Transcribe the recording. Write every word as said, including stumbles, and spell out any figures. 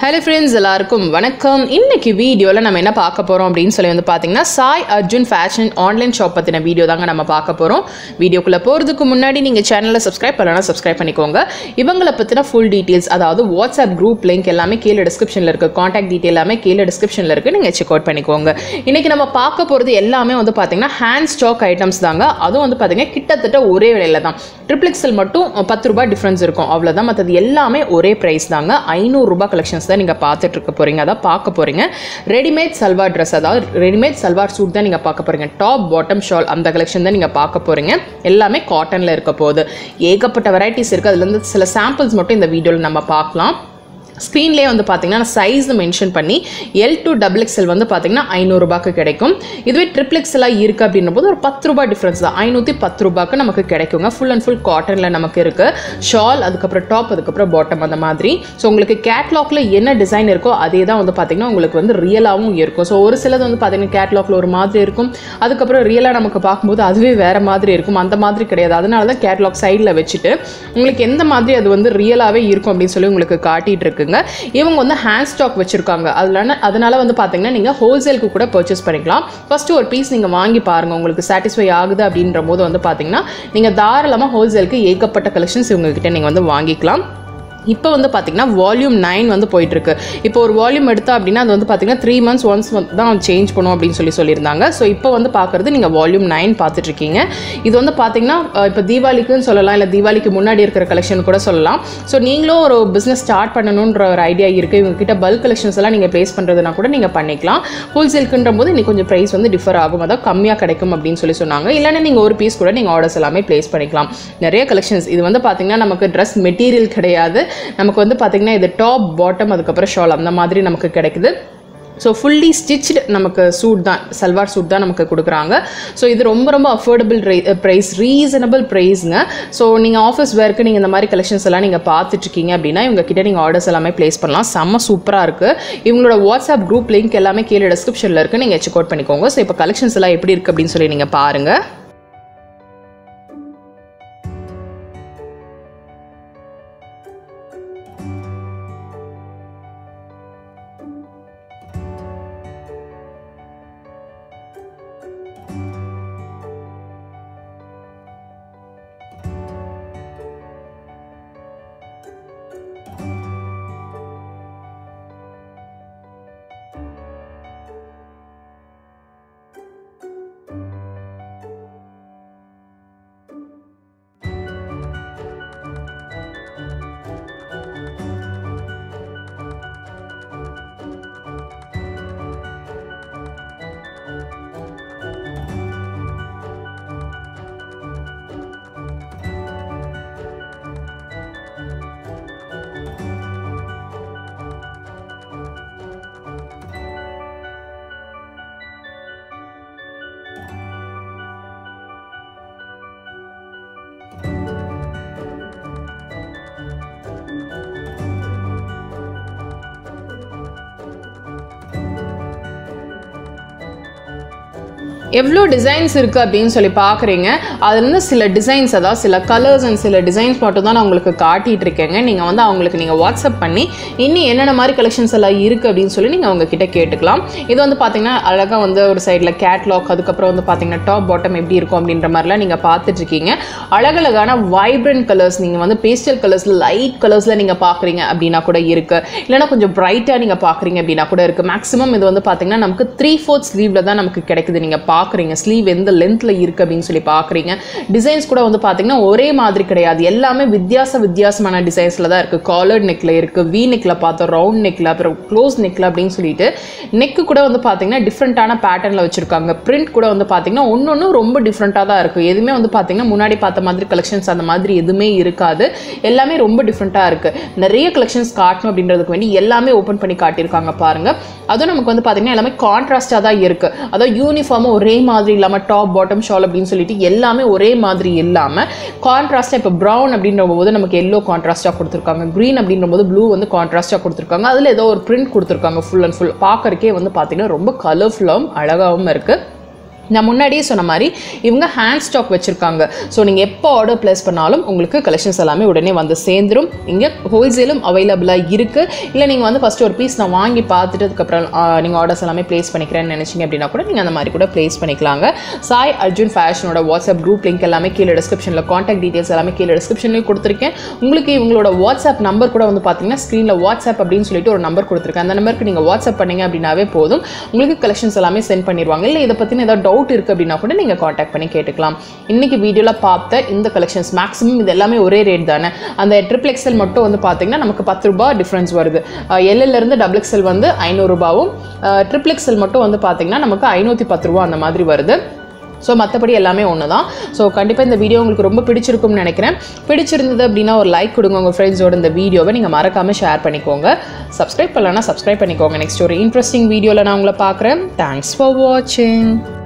Hello friends, எல்லாருக்கும் வணக்கம். இன்னைக்கு வீடியோல நம்ம என்ன பார்க்க போறோம் அப்படினு சொல்லி வந்து பாத்தீங்கன்னா Sai Arjun Fashion online shop பத்தின வீடியோ தாங்க நம்ம பார்க்க போறோம். வீடியோக்குள்ள போறதுக்கு முன்னாடி நீங்க சேனலை சப்ஸ்கிரைப் பண்ணலனா சப்ஸ்கிரைப் பண்ணிக்கோங்க. இவங்கள பத்தின full details அதாவது WhatsApp group link எல்லாமே கீழ descriptionல இருக்கு. Contact detail எல்லாமே கீழ descriptionல இருக்கு. நீங்க செக் அவுட் பண்ணிக்கோங்க. இன்னைக்கு நம்ம பார்க்க போறது எல்லாமே வந்து பாத்தீங்கன்னா hand stock items தாங்க. அதுவும் வந்து பாத்தீங்கன்னா கிட்டத்தட்ட ஒரே விலையில தான். Triple X L மட்டும் பத்து ரூபாய் டிஃபரன்ஸ் இருக்கும். அவ்வளவுதான். மத்தது எல்லாமே ஒரே பிரைஸ் தாங்க. ஐநூறு ரூபாய் கலெக்ஷன்ஸ் தான் நீங்க பார்த்துட்டு இருக்க போறீங்க. அத பார்க்க போறீங்க. ரெடிமேட் சல்வார் Dress அதாவது ரெடிமேட் சல்வார் சூட் தான் நீங்க பார்க்க போறீங்க. டாப் பாட்டம் ஷால் அந்த கலெக்ஷன் தான் நீங்க பார்க்க போறீங்க. எல்லாமே காட்டன்ல இருக்க போகுது. ஏகப்பட்ட வெரைட்டிஸ் இருக்கு. அதுல இருந்து சில சாம்பிள்ஸ் மட்டும் இந்த வீடியோல நம்ம பார்க்கலாம். ஸ்க்ரீன்லேயே வந்து பார்த்தீங்கன்னா சைஸ் மென்ஷன் பண்ணி L to double X L வந்து பார்த்தீங்கன்னா ஐநூறு ரூபாய்க்கு கிடைக்கும். இதுவே ட்ரிபிள் எக்ஸ்எல்லாம் இருக்குது அப்படின்னும் போது ஒரு பத்து ரூபாய் டிஃப்ரென்ஸ் தான். ஐநூற்றி பத்து ரூபாய்க்கு நமக்கு கிடைக்குங்க. ஃபுல் அண்ட் ஃபுல் காட்டனில் நமக்கு இருக்குது. ஷால், அதுக்கப்புறம் டாப், அதுக்கப்புறம் பாட்டம் அந்த மாதிரி. ஸோ உங்களுக்கு கேட்லாக்ல என்ன டிசைன் இருக்கோ அதே தான் வந்து பார்த்தீங்கன்னா உங்களுக்கு வந்து ரியலாகவும் இருக்கும். ஸோ ஒரு சிலது வந்து பார்த்தீங்கன்னா கேட்லாக்ல ஒரு மாதிரி இருக்கும். அதுக்கப்புறம் ரியலாக நமக்கு பார்க்கும்போது அதுவே வேறு மாதிரி இருக்கும். அந்த மாதிரி கிடையாது. அதனால தான் கேட்லாக் சைடில் வச்சுட்டு உங்களுக்கு எந்த மாதிரி அது வந்து ரியலாகவே இருக்கும் அப்படின்னு சொல்லி உங்களுக்கு காட்டிகிட்டு இருக்குங்க. இவங்க வந்து ஹேண்ட் ஸ்டாக் வச்சிருக்காங்க. அதனால அதனால வந்து பாத்தீங்கன்னா நீங்க ஹோல்சேலுக்கு கூட பர்ச்சேஸ் பண்ணிக்கலாம். ஃபர்ஸ்ட் ஒரு பீஸ் நீங்க வாங்கி பாருங்க. உங்களுக்கு சாட்டிஸ்ஃபை ஆகுது அப்படின்ற போது வந்து பாத்தீங்கன்னா நீங்க தாராளமா ஹோல்சேலுக்கு ஏகப்பட்ட கலெக்ஷன்ஸ் இவங்க கிட்ட நீங்க வந்து வாங்கிக்கலாம். இப்போ வந்து பார்த்தீங்கன்னா வால்யூம் நைன் வந்து போயிட்டுருக்கு. இப்போ ஒரு வால்யூம் எடுத்தா அப்படின்னா அது வந்து பார்த்தீங்கன்னா த்ரீ மந்த்ஸ் ஒன்ஸ் தான் சேஞ்ச் பண்ணும் அப்படின்னு சொல்லி சொல்லியிருந்தாங்க. ஸோ இப்போ வந்து பார்க்குறது நீங்கள் வால்யூம் நைன் பார்த்துட்ருக்கீங்க. இது வந்து பார்த்தீங்கன்னா இப்போ தீபாவளிக்குன்னு சொல்லலாம், இல்லை தீபாவளிக்கு முன்னாடி இருக்கிற கலெக்ஷன் கூட சொல்லலாம். ஸோ நீங்களும் ஒரு பிஸ்னஸ் ஸ்டார்ட் பண்ணணுன்ற ஒரு ஐடியா இருக்குது, இவங்ககிட்ட பல்க் கலெக்ஷன்ஸ் எல்லாம் நீங்கள் ப்ளேஸ் பண்ணுறதுனா கூட நீங்கள் பண்ணிக்கலாம். ஹோல்சேலுக்குன்ற போது இன்னைக்கு கொஞ்சம் ப்ரைஸ் வந்து டிஃபர் ஆகும், அதாவது கம்மியாக கிடைக்கும் அப்படின்னு சொல்லி சொன்னாங்க. இல்லைன்னா நீங்கள் ஒரு பீஸ் கூட நீங்கள் ஆர்டர்ஸ் எல்லாமே ப்ளேஸ் பண்ணிக்கலாம். நிறைய கலெக்ஷன்ஸ். இது வந்து பார்த்தீங்கன்னா நமக்கு ட்ரெஸ் மெட்டீரியல் கிடையாது, நமக்கு வந்து பார்த்தீங்கன்னா இது டாப் பாட்டம் அதுக்கப்புறம் ஷால் அந்த மாதிரி நமக்கு கிடைக்குது. ஸோ ஃபுல்லி ஸ்டிச்டு நமக்கு சூட் தான், சல்வார் சூட் தான் நமக்கு கொடுக்குறாங்க. ஸோ இது ரொம்ப ரொம்ப அஃபோர்டபுள் ப்ரைஸ், ரீசனபிள் ப்ரைஸுங்க. ஸோ நீங்கள் ஆஃபீஸ் வேர்க்கு நீங்கள் இந்த மாதிரி கலெக்ஷன்ஸ் எல்லாம் நீங்கள் பார்த்துட்ருக்கீங்க அப்படின்னா இவங்க கிட்ட நீங்கள் ஆர்டர்ஸ் எல்லாமே ப்ளேஸ் பண்ணலாம். செம்ம சூப்பராக இருக்குது. இவங்களோட வாட்ஸ்அப் குரூப் லிங்க் எல்லாமே கீழே டிஸ்கிரிப்ஷனில் இருக்குது, நீங்கள் செக் அவுட் பண்ணிக்கோங்க. ஸோ இப்போ கலெக்ஷன்ஸ் எல்லாம் எப்படி இருக்குது அப்படின்னு சொல்லி நீங்கள் பாருங்கள். எவ்வளோ டிசைன்ஸ் இருக்குது அப்படின்னு சொல்லி பார்க்குறீங்க. அதுலேருந்து சில டிசைன்ஸ், அதாவது சில கலர்ஸ் அண்ட் சில டிசைன்ஸ் மட்டும் தான் நான் உங்களுக்கு காட்டிகிட்டு இருக்கேங்க. நீங்கள் வந்து அவங்களுக்கு நீங்கள் வாட்ஸ்அப் பண்ணி இன்னும் என்னென்ன மாதிரி கலெக்ஷன்ஸ் எல்லாம் இருக்குது அப்படின்னு சொல்லி நீங்கள் அவங்கக்கிட்ட கேட்டுக்கலாம். இது வந்து பார்த்தீங்கன்னா அழகாக வந்து ஒரு சைடில் கேட்லாக், அதுக்கப்புறம் வந்து பார்த்தீங்கன்னா டாப் பாட்டம் எப்படி இருக்கும் அப்படின்ற மாதிரிலாம் நீங்கள் பார்த்துட்ருக்கீங்க. அழகழகான வைப்ரண்ட் கலர்ஸ், நீங்கள் வந்து பேஸ்டல் கலர்ஸில் லைட் கலர்ஸில் நீங்கள் பார்க்குறீங்க அப்படின்னா கூட இருக்குது. இல்லைனா கொஞ்சம் பிரைட்டாக நீங்கள் பார்க்குறீங்க அப்படின்னா கூட இருக்குது. மேக்ஸிமம் இது வந்து பார்த்தீங்கன்னா நமக்கு த்ரீ ஃபோர்த் ஸ்லீவில் தான் நமக்கு கிடைக்குது. நீங்கள் பார்க்குறீங்க ஸ்லீவ் எந்த லென்த்தில் இருக்குது அப்படின்னு சொல்லி பார்க்குறீங்க. டிசைன்ஸ் கூட வந்து பார்த்தீங்கன்னா ஒரே மாதிரி கிடையாது, எல்லாமே வித்தியாச வித்தியாசமான டிசைன்ஸில் தான் இருக்குது. காலர்ட் நெக்கில் இருக்குது, வி நெக்கில் பார்த்தோம், ரவுண்ட் நெக்கில், அப்புறம் க்ளோஸ் நெக்கில் அப்படின்னு சொல்லிட்டு நெக்கு கூட வந்து பார்த்தீங்கன்னா டிஃப்ரெண்ட்டான பேட்டர்னில் வச்சுருக்காங்க. பிரிண்ட் கூட வந்து பார்த்தீங்கன்னா ஒன்று ஒன்று ரொம்ப டிஃப்ரெண்ட்டாக தான் இருக்குது. எதுவுமே வந்து பார்த்தீங்கன்னா முன்னாடி பார்த்த மாதிரி கலெக்ஷன்ஸ் அந்த மாதிரி எதுவுமே இருக்காது. எல்லாமே ரொம்ப டிஃப்ரெண்ட்டாக இருக்குது. நிறைய கலெக்ஷன்ஸ் காட்டணும் அப்படின்றதுக்கு வேண்டி எல்லாமே ஓப்பன் பண்ணி காட்டியிருக்காங்க பாருங்கள். அதுவும் நமக்கு வந்து பார்த்தீங்கன்னா எல்லாமே கான்ட்ராஸ்டாக தான் இருக்குது. அதாவது யூனிஃபார்மாக ஒரே மாதிரி இல்லாமல் டாப் பாட்டம் ஷால் அப்படின்னு சொல்லிட்டு எல்லாமே ஒரே மாதிரி இல்லாமல் கான்ட்ராஸ்டாக, இப்போ ப்ரௌன் அப்படின்ற போது நமக்கு எல்லோ கான்ட்ராஸ்டாக கொடுத்துருக்காங்க, க்ரீன் அப்படின்ற போது ப்ளூ வந்து கான்ட்ராஸ்டாக கொடுத்துருக்காங்க. அதில் ஏதோ ஒரு பிரிண்ட் கொடுத்துருக்காங்க. ஃபுல் அண்ட் ஃபுல் பார்க்கறக்கே வந்து பார்த்தீங்கன்னா ரொம்ப கலர்ஃபுல்லாகவும் அழகாகவும் இருக்குது. நான் முன்னாடியே சொன்ன மாதிரி இவங்க ஹேண்ட் ஸ்டாக் வச்சுருக்காங்க. ஸோ நீங்கள் எப்போ ஆர்டர் ப்ளேஸ் பண்ணாலும் உங்களுக்கு கலெக்ஷன்ஸ் எல்லாமே உடனே வந்து சேர்ந்துடும். இங்கே ஹோல்சேலும் அவைலபிளாக இருக்குது. இல்லை நீங்கள் வந்து ஃபஸ்ட்டு ஒரு பீஸ் நான் வாங்கி பார்த்துட்டு அதுக்கப்புறம் நீங்கள் ஆர்டர்ஸ் எல்லாமே ப்ளேஸ் பண்ணிக்கிறேன்னு நினச்சிங்க அப்படின்னா கூட நீங்கள் அந்த மாதிரி கூட ப்ளேஸ் பண்ணிக்கலாங்க. சாய் அர்ஜுன் ஃபேஷனோட வாட்ஸ்அப் குரூப் லிங்க் எல்லாமே கீழே டிஸ்கிரிப்ஷனில், காண்டாக்ட் டீட்டெயில்ஸ் எல்லாமே கீழே டிஸ்கிரிப்ஷன்லேயும் கொடுத்துருக்கேன். உங்களுக்கு இவங்களோட வாட்ஸ்அப் நம்பர் கூட வந்து பார்த்தீங்கன்னா ஸ்க்ரீனில் வாட்ஸ்அப் அப்படின்னு சொல்லிட்டு ஒரு நம்பர் கொடுத்துருக்கேன். அந்த நம்பருக்கு நீங்கள் வாட்ஸ்அப் பண்ணிங்க அப்படின்னாவே போதும், உங்களுக்கு கலெக்ஷன்ஸ் எல்லாமே சென்ட் பண்ணிடுவாங்க. இல்லை இதை பற்றின ஏதாவது டவுட் இருக்குது அப்படின்னா கூட நீங்கள் காண்டாக்ட் பண்ணி கேட்டுக்கலாம். இன்னைக்கு வீடியோவில் பார்த்த இந்த கலெக்ஷன்ஸ் மேக்ஸிமம் இது எல்லாமே ஒரே ரேட் தானே. அந்த ட்ரிபிள் எக்ஸ்எல் மட்டும் வந்து பார்த்தீங்கன்னா நமக்கு பத்து ரூபாய் டிஃப்ரென்ஸ் வருது. எல்எல்லேருந்து டபுள் எக்ஸ்எல் வந்து ஐநூறுரூபாவும், ட்ரிபிள் எக்ஸ்எல் மட்டும் வந்து பார்த்தீங்கன்னா நமக்கு ஐநூற்றி பத்து ரூபா அந்த மாதிரி வருது. ஸோ மற்றபடி எல்லாமே ஒன்று தான். ஸோ கண்டிப்பாக இந்த வீடியோ உங்களுக்கு ரொம்ப பிடிச்சிருக்கும்னு நினைக்கிறேன். பிடிச்சிருந்தது அப்படின்னா ஒரு லைக் கொடுங்க. உங்கள் ஃப்ரெண்ட்ஸோட இந்த வீடியோவை நீங்கள் மறக்காமல் ஷேர் பண்ணிக்கோங்க. சப்ஸ்கிரைப் பண்ணலன்னா சப்ஸ்கிரைப் பண்ணிக்கோங்க. நெக்ஸ்ட் ஒரு இன்ட்ரெஸ்டிங் வீடியோவில் நான் உங்களை பார்க்குறேன். தேங்க்ஸ் ஃபார் வாட்சிங்.